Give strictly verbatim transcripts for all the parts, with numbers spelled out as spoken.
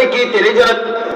అందరికీ తెలియజేయ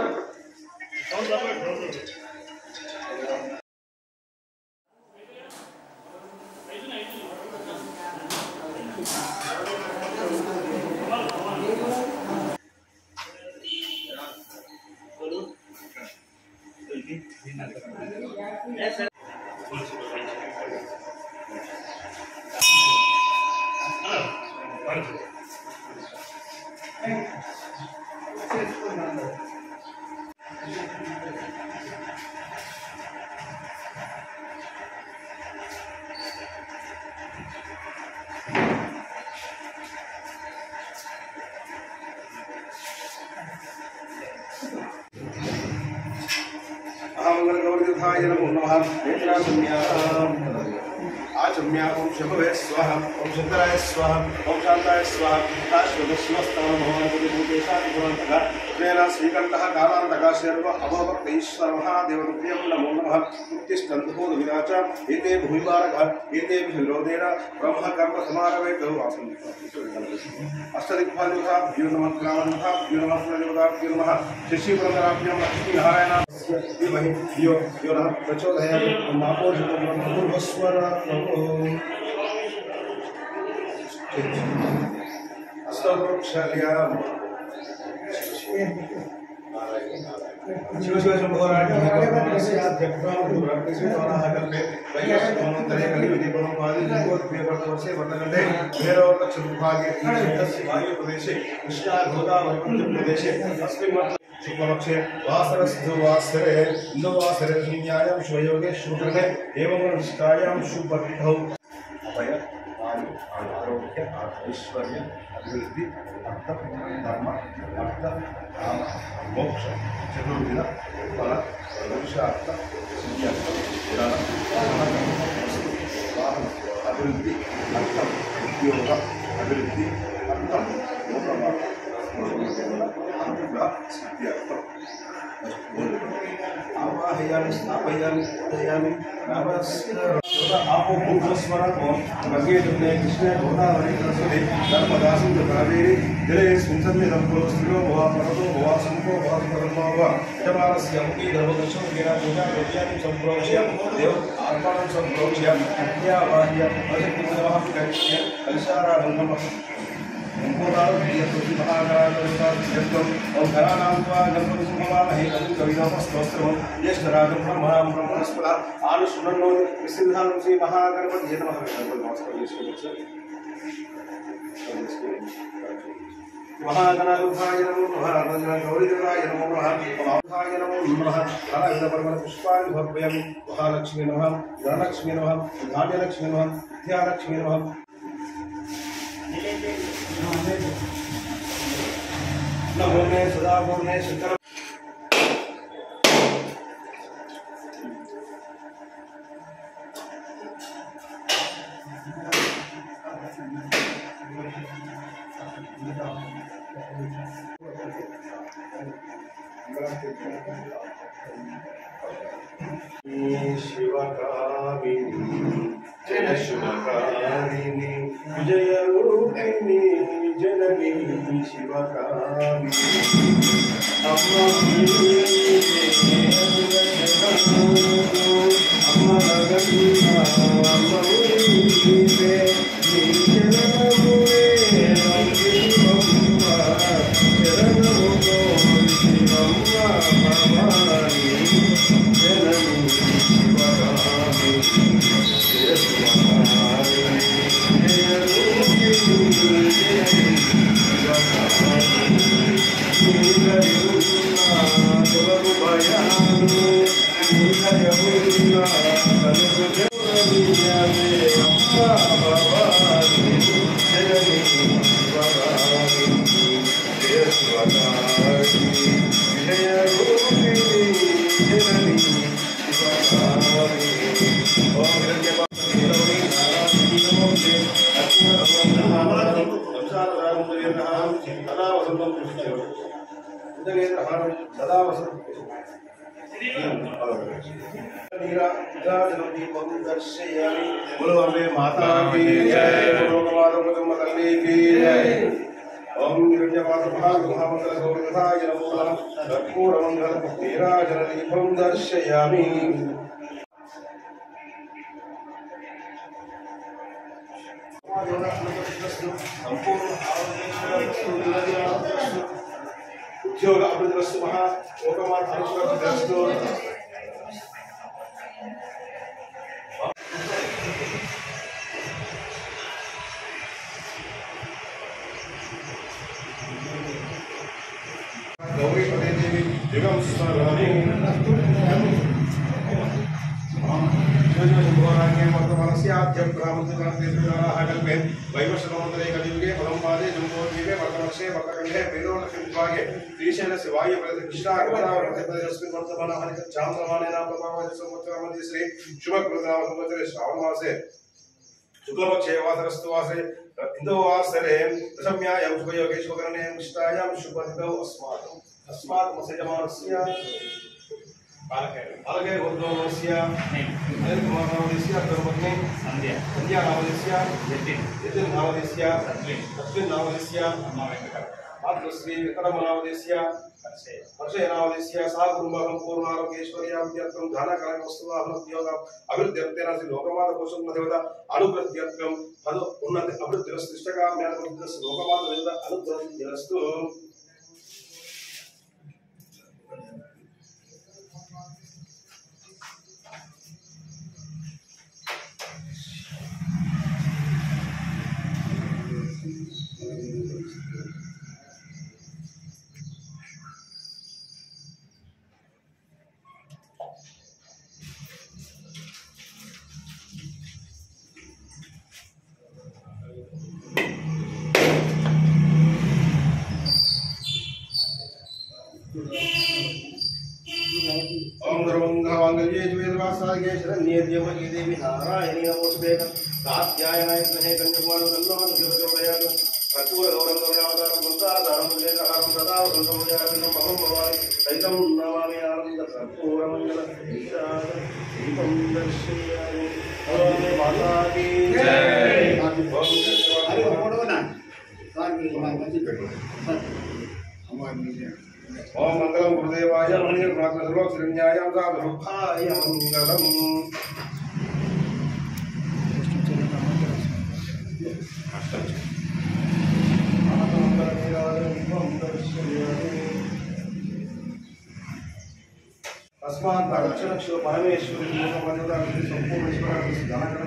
गौरतीर्थाय नमो नमः। नेत्राचम्याम् आचम्याम् ओम शंभवे स्वाहा, ओम शंकराय स्वाहा, ओम शांताय स्वाहा। शाश्वत शिवस्तमः भगवान् भूतेशादिभवन्तः प्रेरणा श्रीकण्ठः कालान्तकः शर्व अभवभक्तैश्वर महादेवप्रियं नमो नमः। उत्तिष्ठन्तु भूतविराच एते भूमिभारकः एते विरोधेन ब्रह्म कर्म समारवेतो आसन्। अष्टदिक्पालकाभ्यो नमः, ग्रामदेवताभ्यो नमः, कुलदेवताभ्यो नमः, शशिपुरन्दराभ्यो नमः, लक्ष्मीनारायण धीमहि धियो यो नः प्रचोदयात्। मापोषितं भूर्भुवस्वर अष्टवृक्षालयाम् शिव शिव शंभो राज प्रदेशे कृष्णा गोदावरी प्रदेशे शुक्लपक्षे वासरस्वासरे इंदुवासरे शून्यायां शुभयोगे शुभकृते एवं निष्ठायां शुभतिथौ अभय आरोग्य ऐश्वर्य अभिवृद्धि अर्थ धर्म अर्थ काम मोक्ष चतुर्विध फल पुरुषार्थ सिद्ध्यर्थ वाहन अभिवृद्धि अर्थ उद्योग अभिवृद्धि अर्थ आवाहयामि स्थापयामि दयामि आपो भूस्वर गंगे जमुने कृष्णे गोदावरी सरस्वती नर्मदा सिंधु कावेरी जले सुंसन्निधं स्त्रियो भवा पर्वतो भवा शंको भवा ब्रह्मा भवा यजमानस्य मुखी धर्मदर्शनं गिरा पूजा यज्ञानि संप्रोक्ष्य देव अर्पणं संप्रोक्ष्य अद्यावाह्य अजकिन्दवः करिष्य कलशाराधनं नमः। ओम घरानां त्वा गणपति सुमहामहे कविं कविनामस्तोत्रम् ज्येष्ठराजं ब्रह्मणां ब्रह्मणस्पदा आनुशृण्वन्नो विसिंहानं श्री महागणपतये नमः। महागणारूपाय नमो नमः। गौरीदेवाय नमो नमः। महाय नमो नमः। नारायणपर्वतपुष्पाणि समर्पयामि। महालक्ष्मी नमः, धनलक्ष्मी नमः, धान्यलक्ष्मी नमः, विद्यालक्ष्मी नमः। नमो मे सदा पूर्णे शंकर शिवकामिनी जय शिवकामिनी विजय रूपिणी जननी शिवकामिनी अम्मा अम्मा गंगा अम्मा बोलो अम्बे माता की जय, बोलो कमाल की जय। ओम महामंगलगौरवधाय नमो नमः कर्पूरमंगल नीराजनदीपं दर्शयामि उद्योग अभिवृद्धिरस्तु महा लोकमात अनुग्रहस्तु गौरी पदे देवी युगम स्मरामि वर्तमानस्याद्यब्राह्मणकल्पे वैवस्वतन्त्रे कलियुगे पदंपादे जम्बोद्वीपे वर्तमक्षे वर्तकण्ठे वेदोलक्ष्मीविभागे श्रीशैलस्य वायुप्रदेशकृष्णागोदावरीप्रदेशस्मिन् वर्तमानः चान्द्रमानेन प्रभावति संवत्सरमध्ये श्री शुभकृतनाम संवत्सरे श्रावणमासे शुक्लपक्षे वासरस्तु वासरे इन्दुवासरे दशम्यायां शुभयोगेश्वरकरणे निष्ठायां शुभतिथौ अस्मात् अस्मात् मसयमानस्य अलगे गोत्रोस्य कुमारनामस्य कर्मग्ने संध्या संध्या नामस्य यतिन यतिन नामस्य तस्मिन् तस्मिन् नामस्य अम्मा वेंकट मातृश्री वेंकटमनामस्य हर्षे हर्षे नामस्य सा कुटुंबं पूर्णारोग्यैश्वर्याभित्यर्थं धनकरण वस्तुवाहनोद्योग अभिवृद्ध्यर्थेन श्री लोकमाता पोषण देवता अनुग्रहत्यर्थं पद उन्नत अभिवृद्धिरस्तु इष्टकाम्यार्थं लोकमाता देवता अनुग्रहत्यस्तु ओम सर्वमंगलमांगल्ये वेदवासागे शरण्ये देवकी देवी नारायणी नमोस्तुते कात्यायनाय स्नेहे कन्याकुमारं देवदेवयाग कर्पूर गौरवयावतारं मंत्राधारं लेखहारं सदा वसन्तमयागं ममं भवामि सहितं नमामि आनन्द कर्पूरमंगल दीपं दर्शयामि ओम माता की जय अरे फोटो ना साकी मंदिर पेटो हमारी ओम मंगलम गुरुदेवाय मणि प्रार्थना श्रीन्यायां साधुभाय मंगलम अस्मात् रक्षणक्षो परमेश्वरी लोकमदेवता संपूर्ण ईश्वरार्थ धनकरण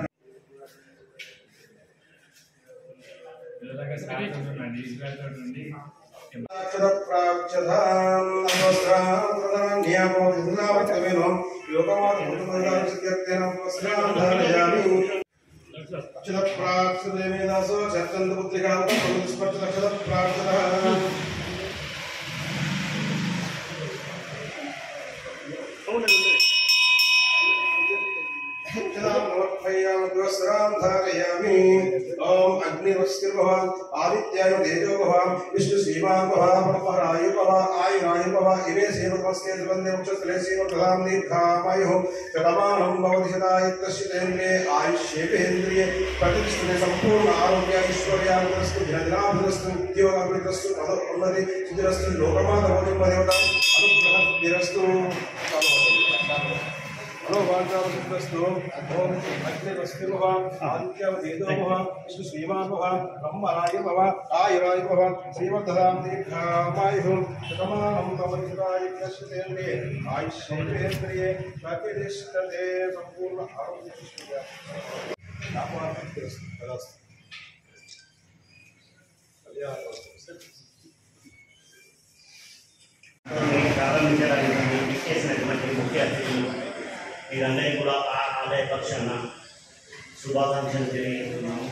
प्राक्षधाम नमस्कार प्रदान्यामो दिनावत्वेनो लोकमात मुद्ददारसित्यर्थेन नमस्कार धारयामि अक्षर प्राक्षदेवेदासो चतुर्थ पुत्रिकां स्पर्श अक्षर प्राक्षदः ओम अग्निवस्तिर्भव आदित्याय तेजो भव विष्णु श्रीमान भव परपराय भव आयुराय भव इमे सेवकमस्ते सुबन्धे वक्षस्थले सेवकलां दीर्घामायुः शतमानं भवति शतायुक्तश्चितेन्द्रिये आयुष्येवेन्द्रिये प्रतिष्ठिते सम्पूर्ण आरोग्य ऐश्वर्याभिवृद्धिस्तु धनाभिवृद्धिस्तु उद्योगाभिवृद्धिस्तु पदोन्नति सिद्धिरस्तु लोकमाता देवता अनुग्रहसिद्धिरस्तु मनोवाञ्छावसिद्धस्तु ओम अग्निवस्तिर्भव आदित्यवदेदो भव विष्णु श्रीमान् भव ब्रह्मराय भव आयुराय भव श्रीमद्धां दीर्घामायुः शतमानं भवति शतायुक्तश्चितेन्द्रिये आयुष्येवेन्द्रिये प्रतिष्ठते सम्पूर्ण ప్రారంభించడానికి చేసినటువంటి ముఖ్య అతిథులు వీరందరికీ కూడా ఆ ఆలయ పక్షాన శుభాకాంక్షలు తెలియజేస్తున్నాము.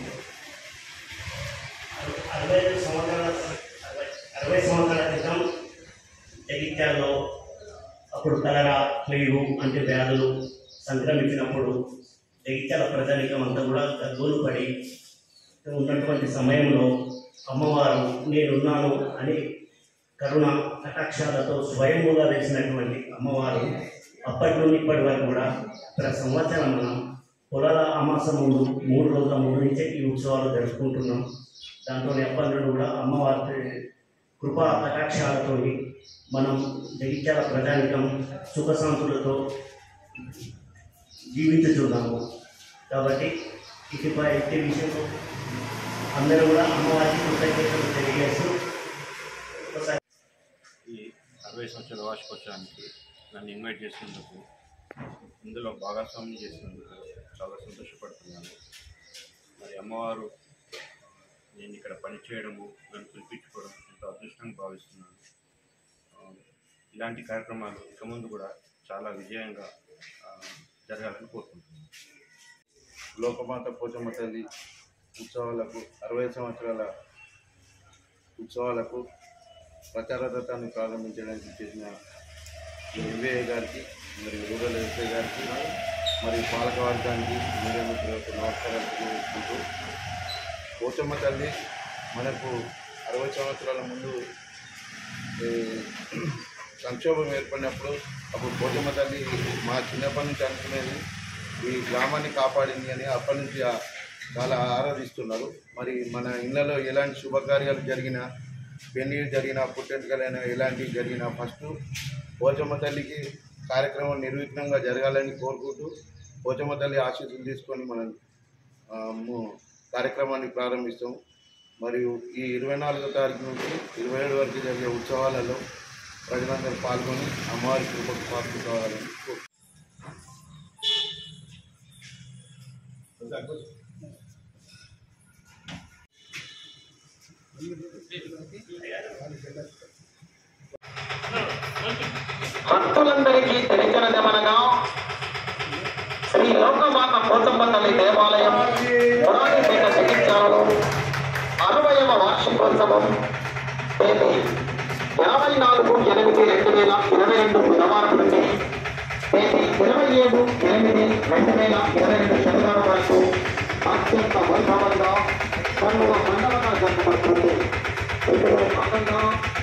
అరవై ఐదు సంవత్సరాల అరవై సంవత్సరాల క్రితం జగిత్యాలలో అప్పుడు కలరా ఫ్లూ అంటే వ్యాధులు సంక్రమించినప్పుడు జగిత్యాల ప్రజానికం అంతా కూడా గగ్గోలు పడి ఉన్నటువంటి సమయంలో అమ్మవారు నేనున్నాను అని కరుణ కటాక్షాలతో స్వయంగా వేసినటువంటి అమ్మవారు అప్పటి నుండి ఇప్పటి వరకు కూడా ప్రతి సంవత్సరం మనం పొలాల అమాసం ముందు మూడు రోజుల ముందు నుంచే ఈ ఉత్సవాలు జరుపుకుంటున్నాం. దాంట్లో ఎప్పటి నుండి కూడా అమ్మవారి కృపా కటాక్షాలతో మనం జగిత్యాల ప్రజానికం సుఖశాంతులతో జీవించుచున్నాము. కాబట్టి ఇకపై ఎట్టి విషయంలో అందరూ కూడా అమ్మవారికి కృతజ్ఞతలు తెలియజేస్తూ ఈ అరవై సంవత్సరాల వార్షికోత్సవానికి నన్ను ఇన్వైట్ చేసినందుకు, ఇందులో భాగస్వామ్యం చేసినందుకు చాలా సంతోషపడుతున్నాను. మరి అమ్మవారు నేను ఇక్కడ పనిచేయడము, నన్ను పిలిపించుకోవడం ఎంతో అదృష్టంగా భావిస్తున్నాను. ఇలాంటి కార్యక్రమాలు ఇక ముందు కూడా చాలా విజయంగా జరగాలని కోరుకుంటున్నాను. లోకమాత పోచమ్మ తల్లి ఉత్సవాలకు అరవై సంవత్సరాల ఉత్సవాలకు ప్రచార రథాన్ని ప్రారంభించడానికి చేసిన ఎంవీఐ గారికి, మరియు రూరల్ ఎస్ఐ గారికి, మరియు పాలకవర్గానికి మీడియామిత్రులకు నమస్కారాలు తెలియజేసుకుంటూ, పోచమ్మ తల్లి మనకు అరవై సంవత్సరాల ముందు సంక్షోభం ఏర్పడినప్పుడు అప్పుడు పోచమ్మ తల్లి మా చిన్నప్పటి నుంచి అనుకునేది ఈ గ్రామాన్ని కాపాడింది అని అప్పటి నుంచి చాలా ఆరాధిస్తున్నారు. మరి మన ఇళ్లలో ఎలాంటి శుభకార్యాలు జరిగినా, పెళ్లి జరిగినా, పుట్టెంటుకలైనా ఎలాంటివి జరిగినా ఫస్ట్ పోచమ్మ తల్లికి కార్యక్రమం నిర్విఘ్నంగా జరగాలని కోరుకుంటూ పోచమ్మ తల్లి ఆశీస్సులు తీసుకొని మనం కార్యక్రమాన్ని ప్రారంభిస్తాం. మరియు ఈ ఇరవై నాలుగో తారీఖు నుంచి ఇరవై ఏడు వరకు జరిగే ఉత్సవాలలో ప్రజలందరూ పాల్గొని అమ్మవారి కృపకు పాత్ర కావాలని కోరుకుంటున్నాం. భక్తులందరికీ తెలిసినదేమనగా శ్రీ లోకమాత పోచమ్మ తల్లి దేవాలయం పురాణిపేట జగిత్యాలలో అరవైవ వార్షికోత్సవం తేదీ యాభై నాలుగు ఎనిమిది రెండు వేల ఇరవై రెండు బుధవారం నుండి తేదీ ఇరవై ఏడు ఎనిమిది రెండు వేల ఇరవై రెండు శనివారం వరకు అత్యంత వైభవంగా పండుగ మండలంగా జరపబడుతుంది. ఇందులో భాగంగా